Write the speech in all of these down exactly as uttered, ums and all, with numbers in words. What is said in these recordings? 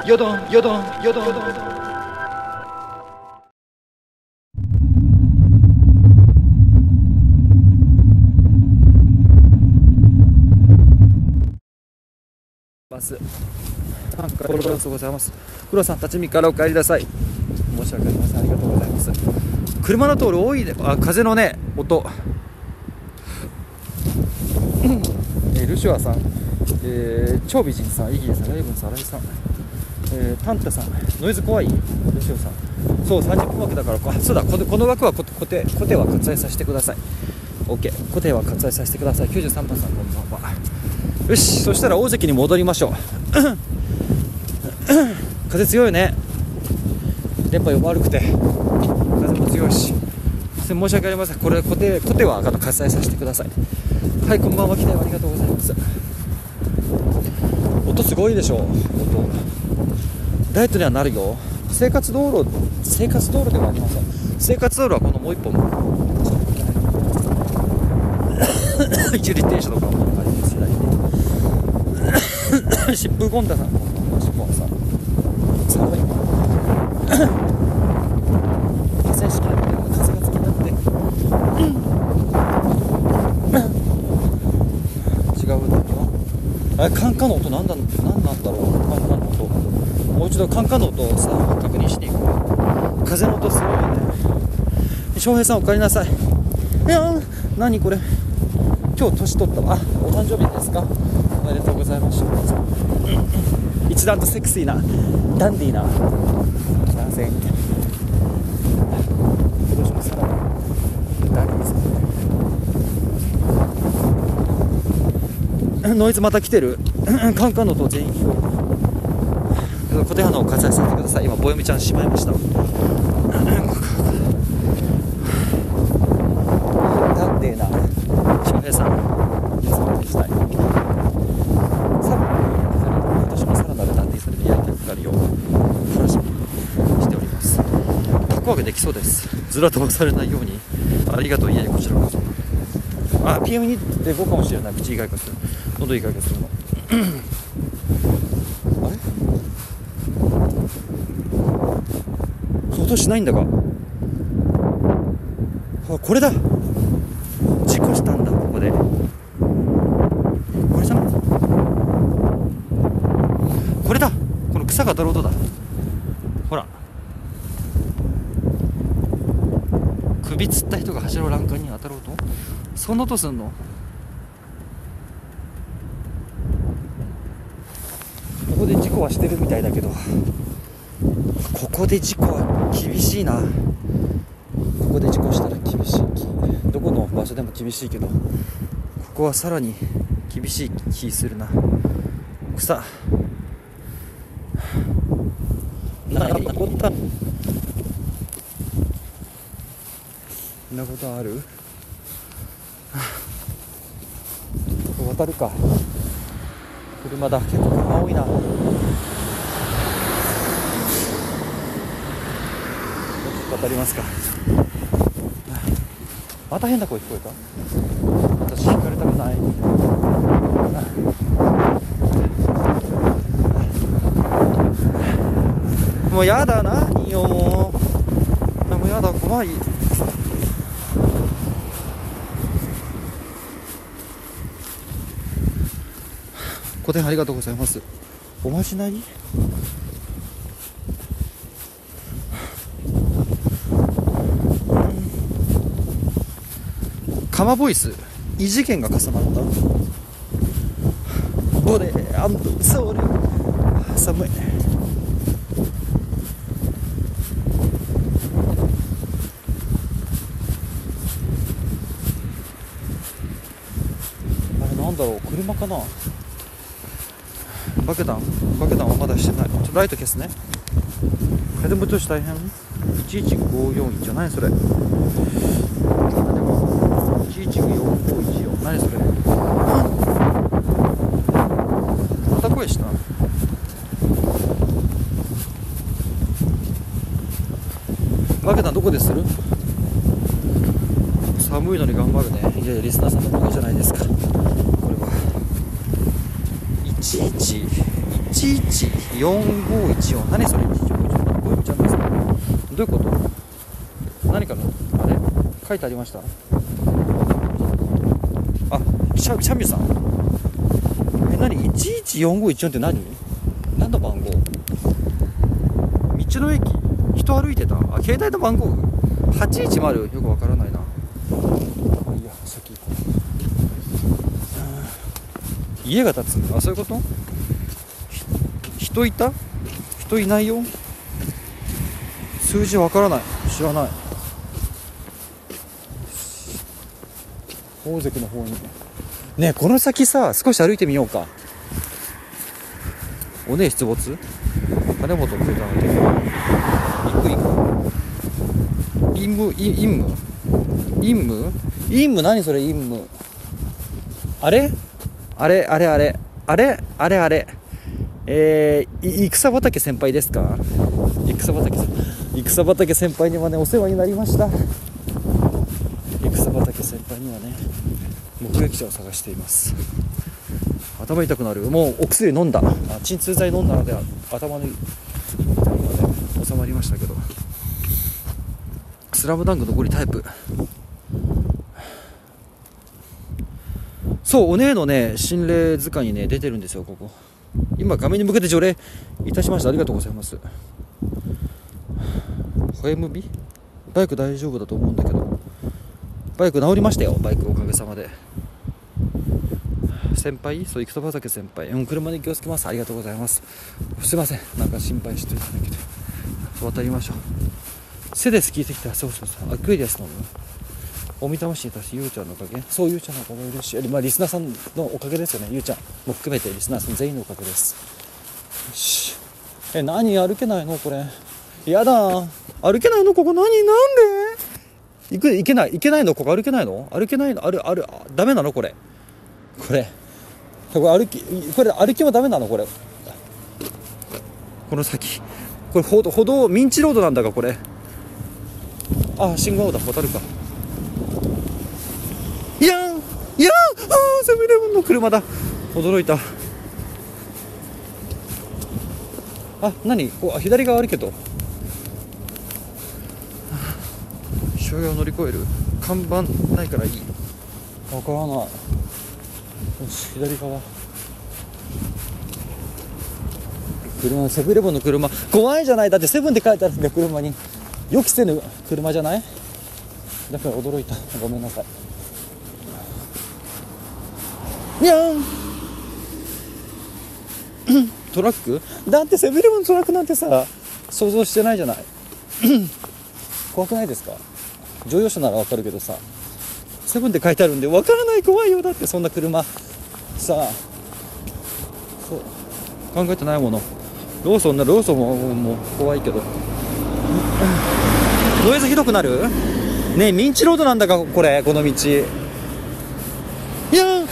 よどんよどんよどんよどん。ますなんかご苦労様ございます。黒さん、立ち見からお帰りなさい。申し訳ありません。ありがとうございます。車の通る多いね。あ、風のね音えー、ルシュアさん、えー、超美人さん、イギーさん、ライブンさん、新井さん、えー、タンタさん、ノイズ怖いルシュアさん。そう、さんじゅっぷん枠だからか。そうだ、この、この枠は固定固定は割愛させてください。 OK、 固定は割愛させてください。きゅうじゅうさんばんさん、こんばんは。よし、そしたら大関に戻りましょう風強いね。電波悪くて風も強いし、申し訳ありません。これ固定固定はあの割愛させてください。はい、こんばんは。来てありがとうございます。音すごいでしょ。音ダイエットにはなるよ。生活道路生活道路ではありません。生活道路はこのもう一本一輪停車とかもあります。疾風ゴンダさん、こんばんは。シフォンさん、寒い河川敷やってるから風がつきになって違うだけはあれ、カンカンの音なんだ、なんなんだろう。カンカンの音、もう一度カンカンの音をさ確認しに行こう。風の音すごいよね。翔平さん、お帰りなさい。いやー、何これ、今日年取ったわ。あ、お誕生日ですか。おめでとうございます。一段とセクシーなダンディーな男性みたいな。今年もさらにダンディーさん。ノイズまた来てる。カンカンの音全員聞こえる。固定反応を割愛させてください。今ボヨミちゃんしまいました。ダンディーな翔平さん、皆さんおしたい。できそうです。ずら飛ばされないように。ありがとう。いえ、こちらこそ。あ、ピーエムに でごかもしれない。口以外化する、喉以外化するのあれ、音しないんだが。あ、これだ。事故したんだ、ここで。これじゃない？これだ。この草が当たる音だ。ほら、首つった人が柱の欄干に当たろうと、そんな音すんの。ここで事故はしてるみたいだけど、ここで事故は厳しいな。ここで事故したら厳しい。どこの場所でも厳しいけど、ここはさらに厳しい気するな。草何が起こった？そんなことある？渡るか。車だ。結構車多いな。渡りますか。また変な声聞こえた。私引かれたくない。もうやだな、何よ、もう。もうやだ、怖い。ご提案ありがとうございます。おまじない？カマボイス、異次元が重なった。ボレー&ソウル。寒い。あれなんだろう、車かな。バケタンバケタンはまだしてない。ちょっとライト消すね。風も調子大変。いちいちごよんいち、何それ。いちいちよんごいちよん、何それ。また声した。バケタンどこでする？寒いのに頑張るね。いやいや、リスナーさんのものじゃないですか、これは。いちいちいちちいちよんごいちよん、何それいちいちよんごいちよん、こういうのちゃうんですか、どういうこと、何かのあれ書いてありました。あ、シャシャミさん、え、何いちいちよんごいちよんって何、何の番号、道の駅、人歩いてた、あ、携帯の番号はちいちまる、よくわからないな。いいや、先行こう。家が建つ、あ、そういうこと、人いた、人いないよ、数字わからない、知らない。大関の方にね、この先さ、少し歩いてみようか。おねえ出没、金本来たので行く行く。陰夢、陰夢、陰夢、陰夢、何それ陰夢、あれあれあれあれあれあれあれえー、戦畑先輩ですか。戦畑さん、戦畑先輩にはね、お世話になりました。戦畑先輩にはね、目撃者を探しています。頭痛くなる、もうお薬飲んだ、あ、鎮痛剤飲んだので頭の痛いので収まりましたけど、スラムダンク残りタイプ。そう、お姉のね心霊図鑑にね出てるんですよ、ここ。今画面に向けて除霊いたしました。ありがとうございます。ホエムビバイク大丈夫だと思うんだけど、バイク治りましたよ、バイクおかげさまで。先輩、そう、戦畑先輩、うん、車に気をつけます。ありがとうございます。すいません、なんか心配していただけて。渡りましょう。セデス聞いてきた。そうそうそう、アクエリアス飲む。おみたましに対してゆうちゃんのおかげ、そう、ゆうちゃんのおかげ嬉しい。まあリスナーさんのおかげですよね、ゆうちゃんも含めてリスナーさん全員のおかげです。よし、え、何歩けないのこれ、やだ、歩けないのここ、何、なんで行く、行けない、行けないのここ、歩けないの、歩けないの、あるある、ダメなのこれ、これこれ歩き、これ歩きもダメなのこれ、この先、これ歩道、歩道、ミンチロードなんだがこれ、あ、信号だ、渡るか。いやん、いやん、あー、セブンイレブンの車だ、驚いた。あ、何こう、左側あるけど、障害を乗り越える看板ないからいい、わからない。よし、左側、車、セブンイレブンの車、怖いじゃない、だってセブンって書いてあるんだよ、車に。予期せぬ車じゃない、だから驚いた、ごめんなさい。にゃーんトラックだって、セブンイレブンのトラックなんてさ、想像してないじゃない怖くないですか。乗用車ならわかるけどさ、セブンって書いてあるんでわからない、怖いよ。だってそんな車さあ、そう考えてないもの。ローソンな、ローソンももう怖いけど、ノイズひどくなるねえ、ミンチロードなんだかこれ、この道。いやー、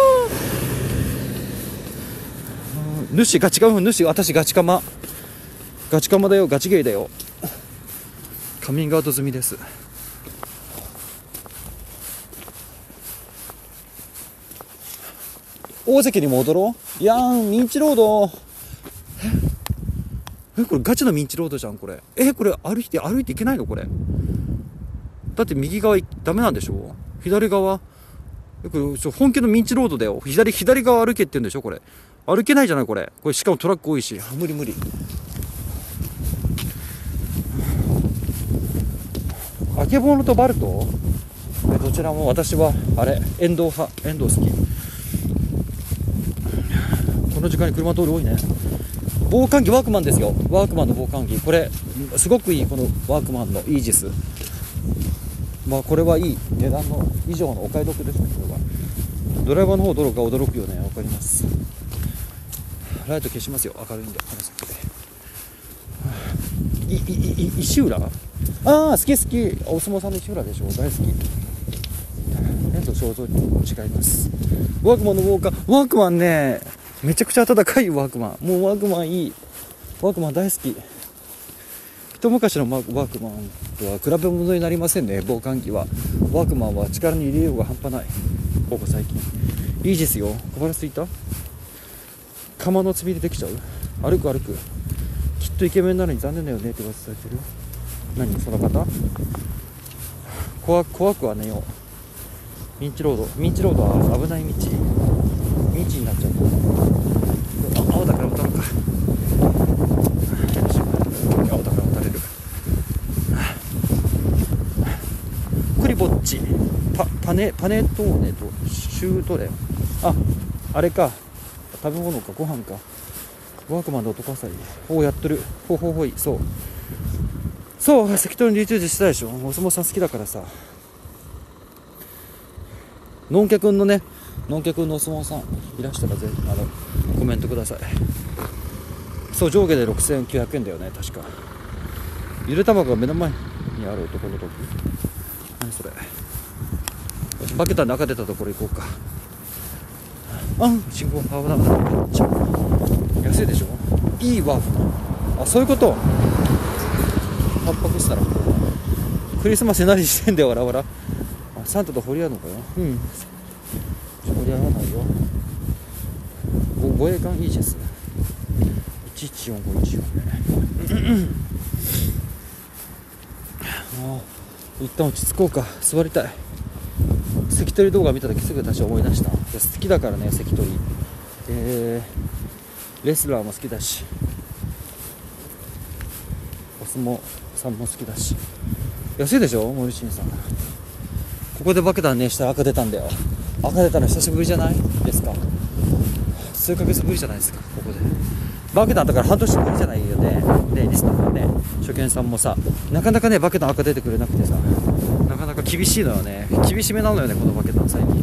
主ガチカマ、主、私ガチカマ、ガチカマだよ、ガチゲイだよ。カミングアウト済みです。大関に戻ろう。いやーん、ミンチロード、ええ、これガチのミンチロードじゃんこれ。え、これ歩いて歩いていけないのこれ。だって右側ダメなんでしょ、左側、え、これ本気のミンチロードだよ。左左側歩けって言うんでしょこれ。歩けないじゃないこれ。これしかもトラック多いし、無理無理。あけぼのとバルト、どちらも私はあれ、遠藤派、遠藤好き。この時間に車通り多いね。防寒着、ワークマンですよ、ワークマンの防寒着、これすごくいい、このワークマンのイージス、まあこれはいい値段の以上のお買い得ですね。これはドライバーの方泥が驚くよね、わかります。ライト消しますよ、明るいんで。いいい石浦、ああ好き好き、お相撲さんの石浦でしょ、大好き。変と肖像に違います。ワークマンのウォーカー、ワークマンね、めちゃくちゃ暖かいワークマン、もうワークマンいい、ワークマン大好き。一昔のワークマンとは比べ物になりませんね、防寒着は。ワークマンは力の入れようが半端ない、ここ最近。いいですよ、小腹すいた、釜のつみでできちゃう。 歩く歩く。きっとイケメンなのに残念だよねって噂されてるよ。何その方。怖怖くはねよ。ミンチロードミンチロードは危ない道。ミンチになっちゃう。あ、青だから渡るか。青だから渡れる。クリぼっちパパネパネトーネとシュートレン。あ、あれか、食べ物かご飯か。ワークマンで男あさりをやっとる。ほほほい。そうそう、関取にリツイートしたでしょ。お相撲さん好きだからさ。のんけくんのね、のんけくんのお相撲さんいらしたらぜひあのコメントください。そう、上下でろくせんきゅうひゃくえんだよね確か。ゆで卵が目の前にある男の時。何それ。バケタの中出たところ行こうか。あん、信号危ない危ない。めっちゃ安いでしょ。いいワーク。あ、そういうこと。タンパクしたらクリスマスに何してんだよわらわら。あ、サンタと掘り合うのかよ。うん、掘り合わないよ。ご護衛艦イージスいちいちよんごいちよんね。もう一旦落ち着こうか。座りたい。関取動画見た時すぐ私思い出した。好きだからね関取。えー、レスラーも好きだし、お相撲さんも好きだし。安いでしょモルシンさん。ここでバケタンねしたら赤出たんだよ。赤出たの久しぶりじゃないですか。数ヶ月ぶりじゃないですか。ここでバケタンだから半年ぶりじゃないよね。ねリスナーのね初見さんもさ、なかなかねバケタン赤出てくれなくてさ、なかなか厳しいのよね。厳しめなのよねこのバケタン最近。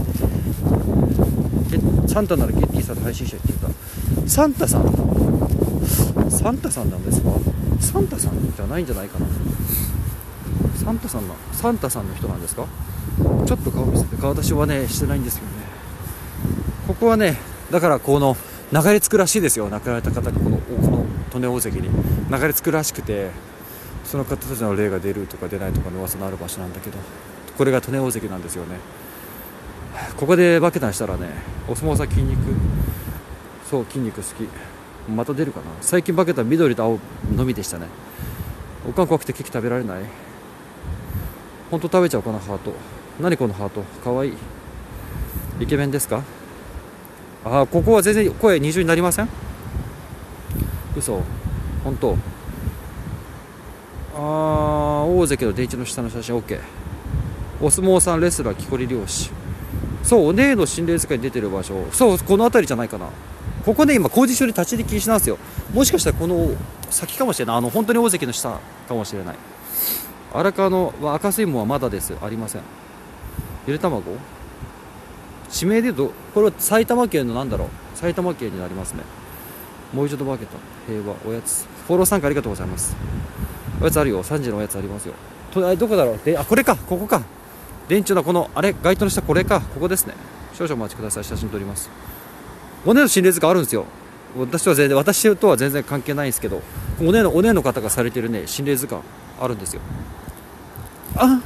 え、サンタならゲッティさんと配信者って言った。サンタさんサンタさんなんですか。サンタさんじゃないんじゃないかな。サンタさんのサンタさんの人なんですか。ちょっと顔見せて。顔出しはねしてないんですけどね。ここはねだからこの流れ着くらしいですよ。亡くなられた方がこのこの利根大関に流れ着くらしくて、その方たちの霊が出るとか出ないとかの噂のある場所なんだけど、これが利根大関なんですよね。ここでバケタンしたらね、お相撲さん筋肉、そう筋肉好き。また出るかな。最近バケタン緑と青のみでしたね。おかん怖くてケーキ食べられない。ほんと食べちゃおうかな。ハート何このハートかわいい。イケメンですか。あー、ここは全然声二重になりません。嘘。本当。あー、大関の電池の下の写真 OK。 お相撲さんレスラー木こり漁師。そう、お姉の心霊図鑑に出てる場所、そうこの辺りじゃないかな。ここね今工事中に立ち入り禁止なんですよ。もしかしたらこの先かもしれない。あの本当に大関の下かもしれない。荒川の赤水門はまだです。ありません。ゆで卵地名でいうとこれは埼玉県のなんだろう、埼玉県になりますね。もう一度バケタン平和おやつフォロー参加ありがとうございます。おやつあるよ。さんじのおやつありますよ。とあどこだろうで、あこれか、ここか。電柱のこのあれ街灯の下、これか、ここですね。少々お待ちください。写真撮ります。お姉の心霊図鑑あるんですよ。私は全然私とは全然関係ないんですけど、お姉のお姉の方がされてるね心霊図鑑あるんですよ。あ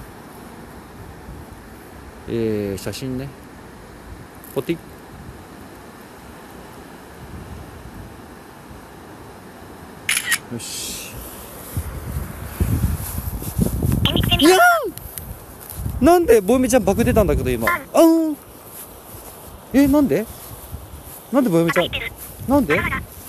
えー、写真ね。ポティよし。いやーなんでボイメちゃんバク出たんだけど今。あんえなんでなんでボイメちゃんなんで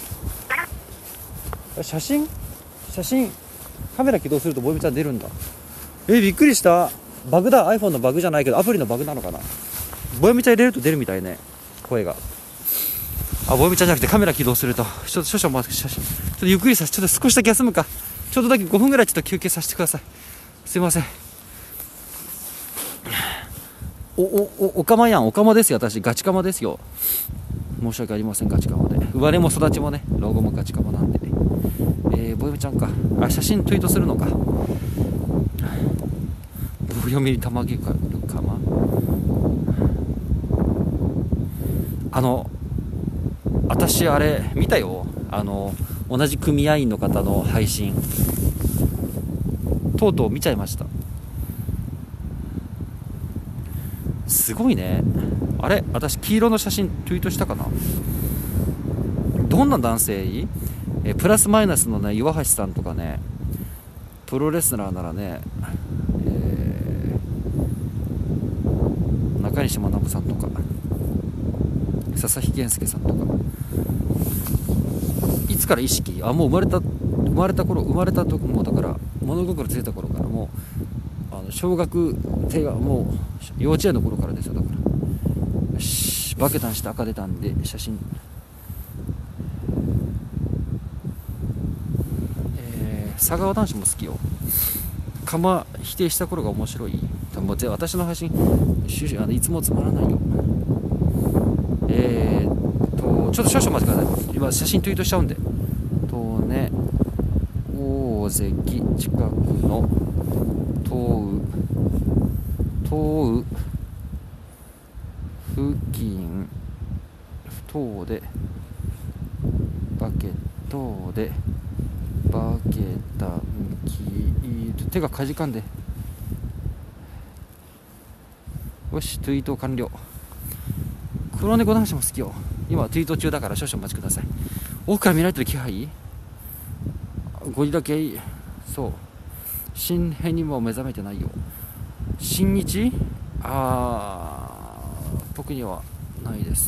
写真写真カメラ起動するとボイメちゃん出るんだ。えびっくりした。バグだ。 iPhone のバグじゃないけどアプリのバグなのかな。ボイメちゃん入れると出るみたいね声が。あボイメちゃんじゃなくてカメラ起動するとちょっと少々待って、写真ちょっとゆっくりさせて、ちょっと少しだけ休むか。ちょっとだけごふんぐらいちょっと休憩させてください。すいません。おおおおかまやん、おかまですよ。私ガチカマですよ。申し訳ありません。ガチカマで生まれも育ちもね老後もガチカマなんで。えー、ボイメちゃんか。あ写真ツイートするのか。棒読み玉毛かるかま。あの私あれ見たよ。あの同じ組合員の方の配信とうとう見ちゃいました。すごいね。あれ私黄色の写真ツイートしたかな。どんな男性いいえー、プラスマイナスのね岩橋さんとかね、プロレスラーならね、えー、中西学さんとか佐々木健介さんとか、いつから意識、あ、もう生まれた生まれた頃生まれたとこもだから物心ついた頃からもうあの小学低がもう幼稚園の頃からですよ。だからよし、バケタンして赤出たんで写真、えー、佐川男子も好きよ。釜否定した頃が面白い。もう私の配信あのいつもつまらないよ。えー、とちょっと少々待ってください。今写真ツイートしちゃうんで。とね、大関近くの東雨東雨付近等でバケ等でバケタンキー手がかじかんで、よしツイート完了。黒猫男子も好きよ。今ツイート中だから少々お待ちください。奥から見られてる気配、ゴリラ系、そう新編にも目覚めてないよ。新日、あー僕にはないです。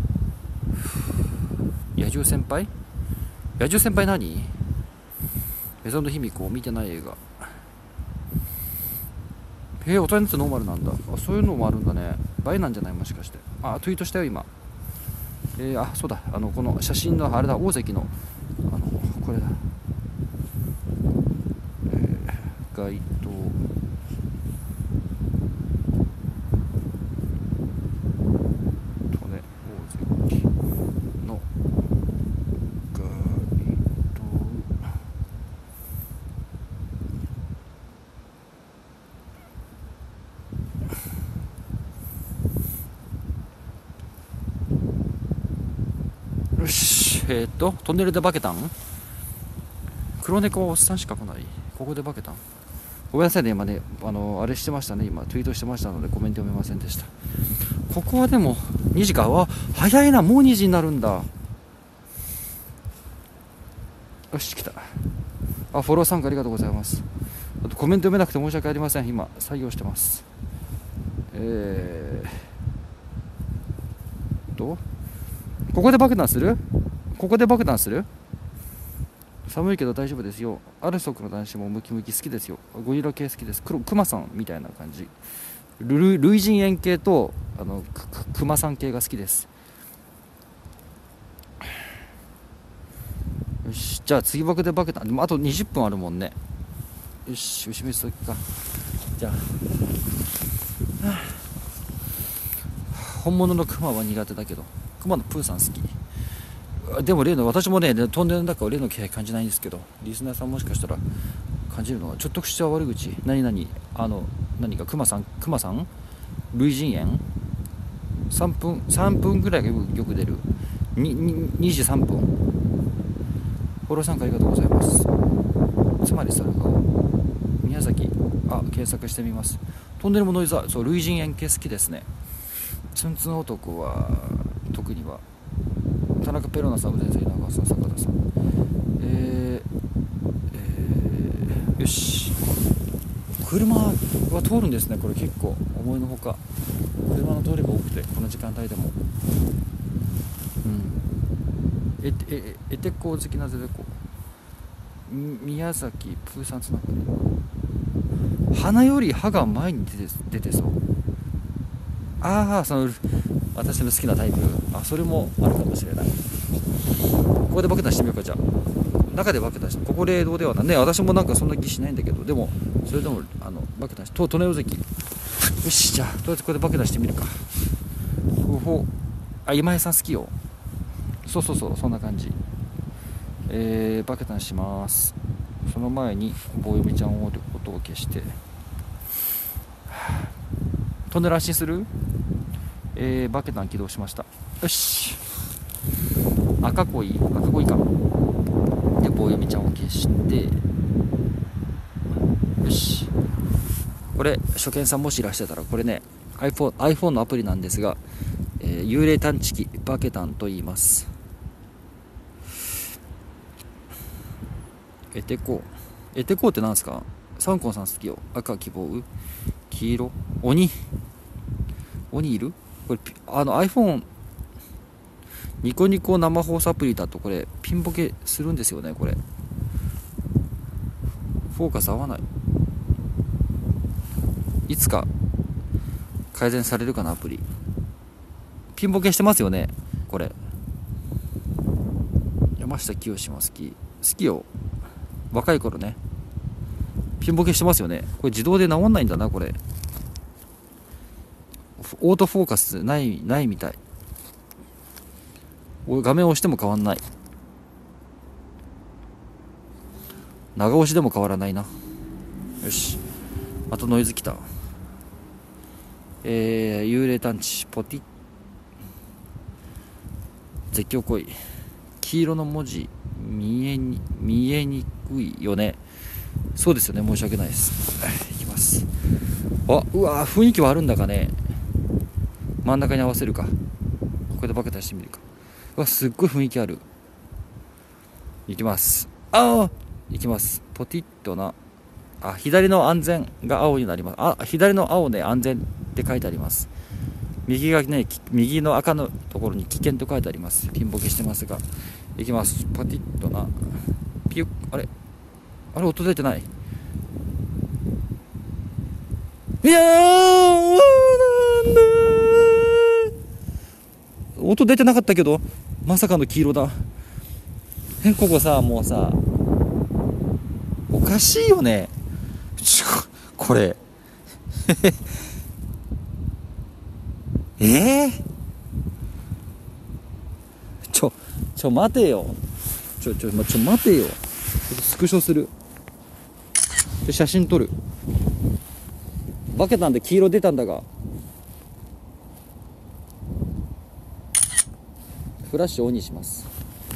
野獣先輩、野獣先輩何、メゾンド卑弥呼見てない映画。えー、大人のやつノーマルなんだ。あ、そういうのもあるんだね。倍なんじゃない、もしかして。あ、ツイートしたよ今。えー、あ、そうだ、あのこの写真のあれだ、大関のあのこれだ、えー、街灯とね、大関の街灯、よし、えー、っとトンネルでバケたん、黒猫はおっさんしか来ない。ここでバケたん、ごめんなさいね、今ねあのあれしてましたね、今ツイートしてましたのでコメント読めませんでした。ここはでもにじか、わ早いな、もうにじになるんだ。よし来た。あ、フォロー参加ありがとうございます。あとコメント読めなくて申し訳ありません、今作業してます。えーとここで爆弾するここで爆弾する寒いけど大丈夫ですよ。アルソクの男子もムキムキ好きですよ。ゴリラ系好きです。黒クマさんみたいな感じ。ル類人猿系とあのクマさん系が好きです。よし、じゃあ次僕でバケた。でもあとにじゅっぷんあるもんね。よし、牛水ときか。じゃあ、はあ、本物のクマは苦手だけどクマのプーさん好き。でも例の私もね飛んでる中は例の気配感じないんですけど、リスナーさんもしかしたら感じるのはちょっとした悪口。何々あの何かクマさんクマさん類人猿さんぷんさんぷんぐらいがよくよく出るににじさんぷん。フォロー参加ありがとうございます。つまりそれが宮崎、あ検索してみます。トンネルもノイザー、そう類人猿系好きですね。ツンツン男は特には田中ペロナさん、全然長さん、坂田さん、えーえー、よし、車は通るんですね。これ結構思いのほか車の通りが多くて、この時間帯でも、うん、えええてこ好きなぜでこ宮崎プーさんつながり、鼻より歯が前に出て、出てそう。ああ、その私の好きなタイプ、あ、それもあるかもしれない。ここでバケタしてみようか。じゃあ中でバケタして、ここ霊道ではないね。私もなんかそんな気しないんだけど、でもそれでもあのバケタしてと利根尾関、よし、じゃあとりあえずここでバケタしてみるか。ほほ、あ、今井さん好きよ。そうそうそう、そんな感じ。えー、バケタします。その前に棒読みちゃんを音を消して、トンネル安心する。えー、バケタン起動しました。よし、赤恋赤恋かで棒読みちゃんを消して、よし、これ初見さんもしいらしてたら、これね iPhone, iPhone のアプリなんですが、えー、幽霊探知機バケタンと言います。 エテコエテコってなんですか？サンコンさん好きよ。赤希望、黄色、鬼鬼いる？これあの iPhone ニコニコ生放送アプリだとこれピンボケするんですよね。これフォーカス合わない。いつか改善されるかな。アプリピンボケしてますよね。これ山下清も好き好きよ。若い頃ねピンボケしてますよね。これ自動で直んないんだな。これオートフォーカスないないみたい。画面を押しても変わんない。長押しでも変わらないな。よし、あとノイズきた。えー、幽霊探知ポティ絶叫行為。黄色の文字見えに見えにくいよね。そうですよね、申し訳ないです。いきます。あ、うわ雰囲気はあるんだかね。真ん中に合わせるか。これでバケタしてみるか。うわすっごい雰囲気ある。いきます。ああいきます。ポティッとな。あ、左の安全が青になります。あ、左の青ね、安全って書いてあります。右がね、右の赤のところに危険と書いてあります。ピンボケしてますが、いきます。ポティッとな。ピュッ、あれあれ音出てない。いやーなんだー、音出てなかったけどまさかの黄色だ。え、ここさ、もうさおかしいよね。ちょこれえー、ちょちょ待てよ。ちょちょちょ待てよ。スクショする。写真撮る。バケたんで黄色出たんだが、フラッシュオンにします。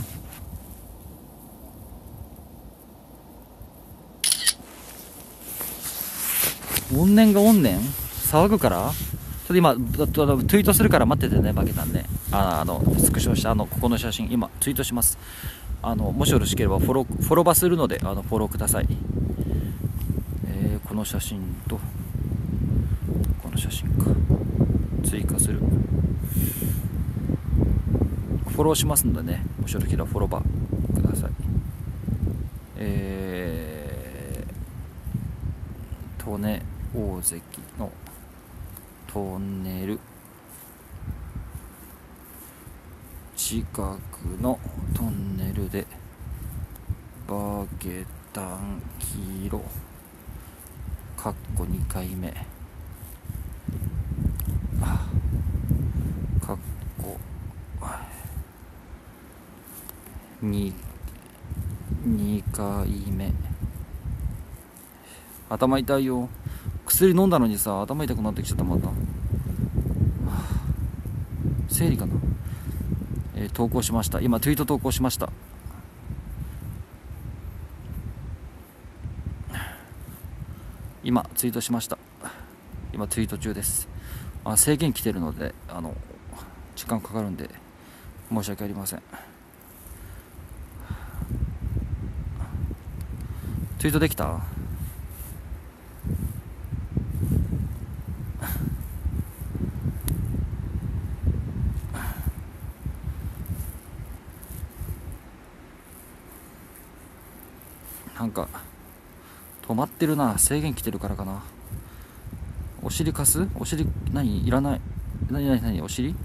怨念が怨念騒ぐから、ちょっと今ツイートするから待っててね。バケたんね、ああのスクショしたあのここの写真今ツイートします。あのもしよろしければフォローフォローバするので、あのフォローください。えー、この写真とこの写真か追加する。フォローしますのでね、もしよろしければフォローバーください。えー、利根大関のトンネル近くのトンネルでバゲタン黄色かっこにかいめあかっこにかいめ。頭痛いよ。薬飲んだのにさ頭痛くなってきちゃった。また生理かな。えー、投稿しました。今ツイート投稿しました。今ツイートしました。今ツイート中です。あ、制限来てるのであの時間かかるんで申し訳ありません。ツイートできた？なんか止まってるな。制限来てるからかな。お尻貸す？お尻何いらない。何何何お尻？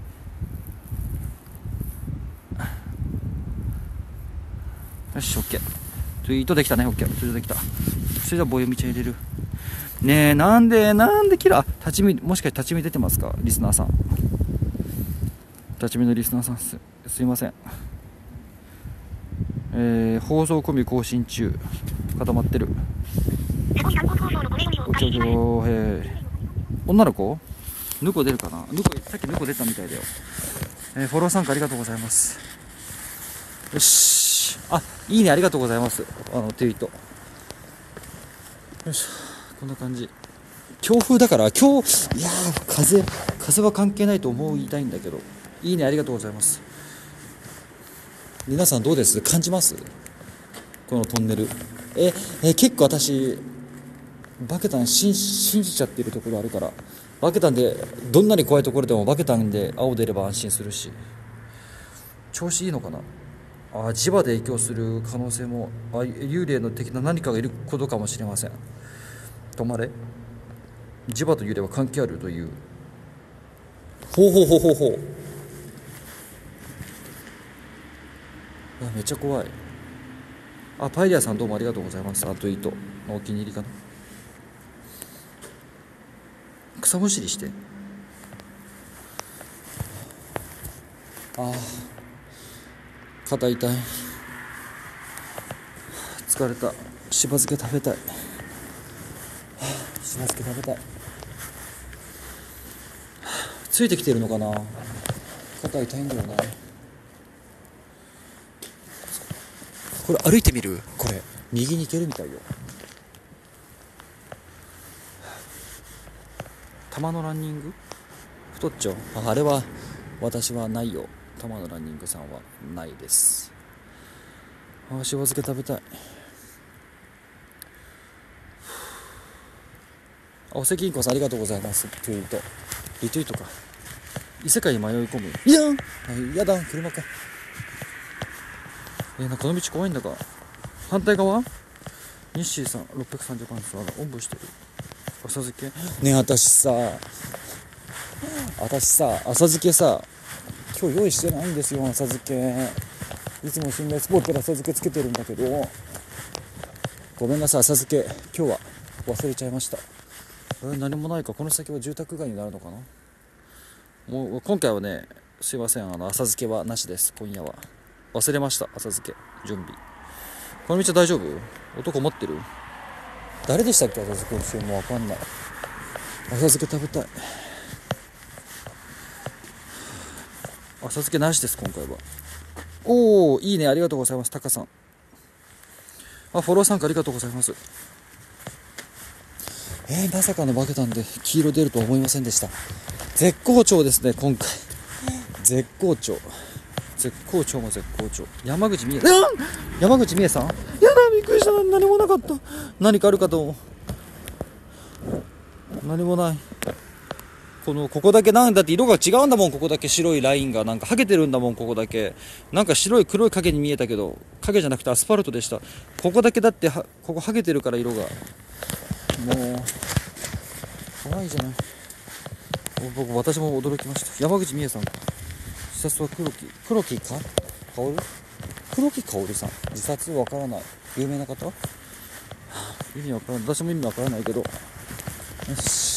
よし OK。 ツイートできたね。 OK ツイートできた。それでは棒読み茶入れるね。えなんでなんでキラー立ち見、もしかして立ち見出てますか？リスナーさん、立ち見のリスナーさん す, すいません。えー、放送込み更新中。固まってる。女の子ぬこ出るかな。ぬこさっきぬこ出たみたいだよ。えー、フォロー参加ありがとうございます。よし、あ、いいねありがとうございます。あのツイート。よし、こんな感じ。強風だから今日、いやー風風は関係ないと思いたいんだけど、いいねありがとうございます。皆さんどうです？感じます？このトンネルええ結構私バケタン信信じちゃってるところあるから、バケタンでどんなに怖いところでもバケタンで青出れば安心するし、調子いいのかな。あ、磁場で影響する可能性も、あ、幽霊の的な何かがいることかもしれません。止まれ。磁場と幽霊は関係あるという。ほうほうほうほうほう。あ、めっちゃ怖い。あ、パイリアさんどうもありがとうございます。あといいとお気に入りかな。草むしりして。ああ、肩痛い。疲れた。しば漬け食べたい。しば漬け食べたい。ついてきてるのかな。肩痛いんだよな。これ歩いてみる。これ右に行けるみたいよ。玉のランニング太っちょ。あ、あれは私はないよ。玉のランニングさんはないです。あ、しば漬け食べたい。あ、お関インコさんありがとうございます。ツイートリツイートか。異世界に迷い込む。いやん、やだ、車か。えー、なんかこの道怖いんだが。反対側ニッシーさんろっぴゃくさんじゅうパンツ、あらおんぶしてる。浅漬けねえ、私さ私さ浅漬けさ今日用意してないんですよ。浅漬けいつも心霊スポットで浅漬けつけてるんだけど、ごめんなさい。浅漬け今日は忘れちゃいました。えー、何もないか。この先は住宅街になるのかな。もう今回はね、すいません、あの浅漬けはなしです。今夜は忘れました。浅漬け準備。この道大丈夫？男持ってる？誰でしたっけ？浅漬けもう分かんない。浅漬け食べたい。浅漬けなしです今回は。おお、いいね、ありがとうございます。タカさん、あ、フォロー参加ありがとうございます。えー、まさかのバケタンで黄色出るとは思いませんでした。絶好調ですね今回。絶好調絶好調も絶好調。山口美恵、山口美恵さん、やだ、びっくりした。何もなかった。何かあるかと思う。何もない。このここだけなんだって色が違うんだもん。ここだけ白いラインがなんか剥げてるんだもん。ここだけなんか白い黒い影に見えたけど、影じゃなくてアスファルトでした。ここだけだってはここ剥げてるから色がもう怖いじゃない。僕私も驚きました。山口美恵さん、自殺は黒木黒木か薫黒木薫さん、自殺わからない。有名な方、意味わからない。私も意味わからないけど、よし。